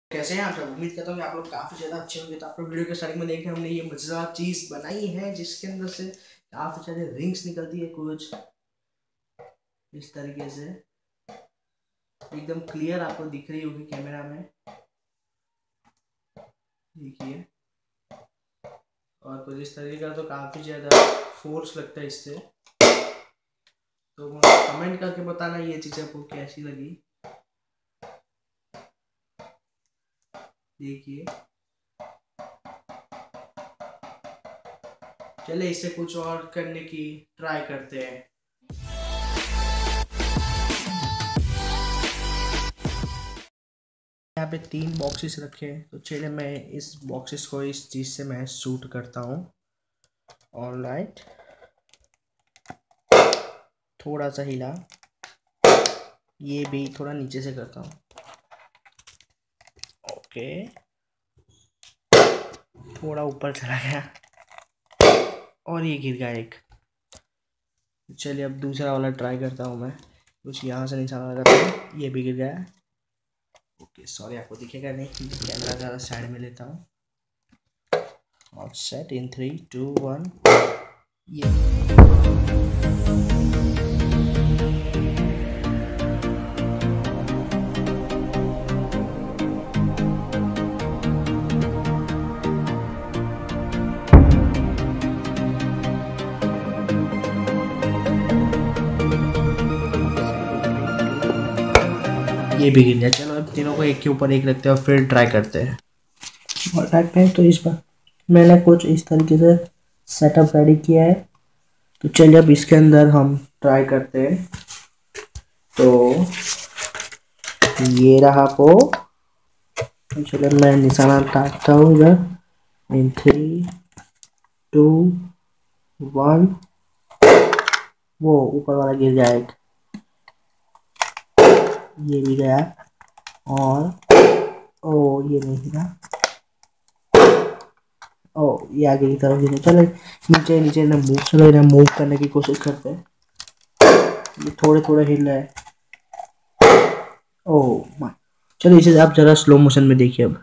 कैसे हैं आप सब। उम्मीद करता हूँ कि आप लोग काफ़ी ज़्यादा अच्छे होंगे। तो आप लोग वीडियो के स्टार्टिंग में देख रहे हैं हमने ये मज़ेदार चीज़ बनाई है जिसके अंदर से काफ़ी सारे रिंग्स निकलती है कुछ इस तरीके से, एकदम क्लियर आपको दिख रही होगी कैमरा में, देखिए। और कुछ इस तरीके का तो काफ़ी ज़्यादा फोर्स लगता है इससे। तो मुझे कमेंट करके बताना ये चीज़ आपको कैसी लगी। देखिए, चलिए इससे कुछ और करने की ट्राई करते हैं। यहाँ पे 3 बॉक्सेस रखे हैं, तो चलिए मैं इस बॉक्सेस को इस चीज़ से मैं शूट करता हूँ। ऑलराइट, थोड़ा सा हिला, ये भी थोड़ा नीचे से करता हूँ। ओके, थोड़ा ऊपर चला गया और ये गिर गया एक। चलिए अब दूसरा वाला ट्राई करता हूँ मैं। कुछ यहाँ से निशाना लगाता हूँ, ये भी गिर गया। ओके सॉरी, आपको दिखेगा नहीं, कैमरा ज़्यादा साइड में लेता हूँ। और सेट इन 3 2 1। ये ये भी गिर गया। चलो अब तीनों को एक के ऊपर एक रखते हैं और फिर ट्राई करते हैं। ऑलराइट फ्रेंड्स, तो इस बार मैंने कुछ इस तरीके से सेटअप रेडी किया है। तो चलिए अब इसके अंदर हम ट्राई करते हैं। तो ये रहा को, चलिए मैं निशाना काटता हूँ इधर। इन 3 2 1। वो ऊपर वाला गिर गया एक, ये भी गया। और ओ ये नहीं गिरा, ओ ये आगे की तरफ गिरा। चलो नीचे नीचे ना मूव, चलो इन्हें मूव करने की कोशिश करते हैं। ये थोड़े थोड़े हिल रहा है। ओह माय, चलो इसे आप जरा स्लो मोशन में देखिए अब।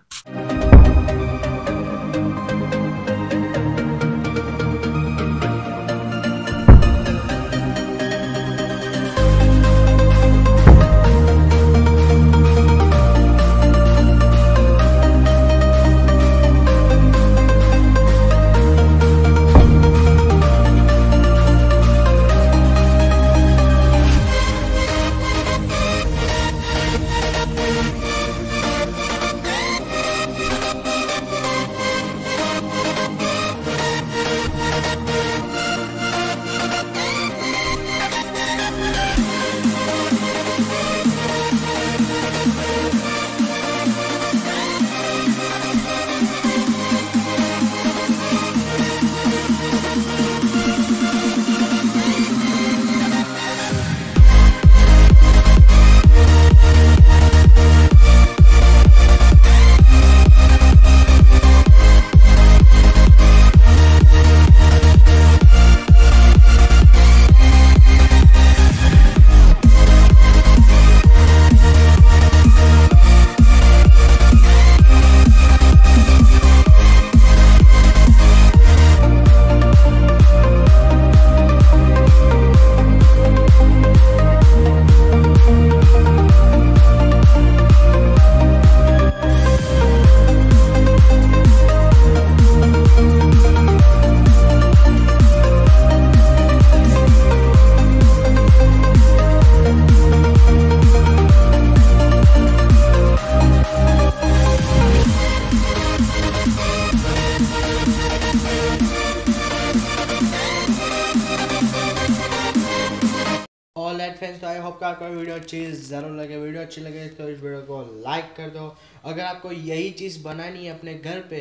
ऑलराइट फ्रेंड्स, तो आई होप कि आपको वीडियो अच्छी ज़रूर लगे। वीडियो अच्छी लगे तो इस वीडियो को लाइक कर दो। अगर आपको यही चीज़ बनानी है अपने घर पे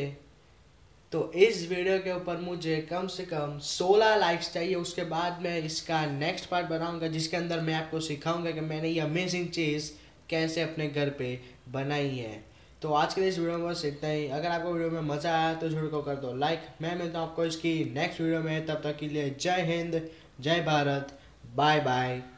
तो इस वीडियो के ऊपर मुझे कम से कम 16 लाइक्स चाहिए। उसके बाद मैं इसका नेक्स्ट पार्ट बनाऊंगा जिसके अंदर मैं आपको सिखाऊंगा कि मैंने ये अमेजिंग चीज़ कैसे अपने घर पे बनाई है। तो आज के लिए इस वीडियो में बस इतना ही। अगर आपको वीडियो में मज़ा आया तो वीडियो को कर दो लाइक। मैं मिलता हूँ आपको इसकी नेक्स्ट वीडियो में, तब तक के लिए जय हिंद, जय भारत, बाय बाय।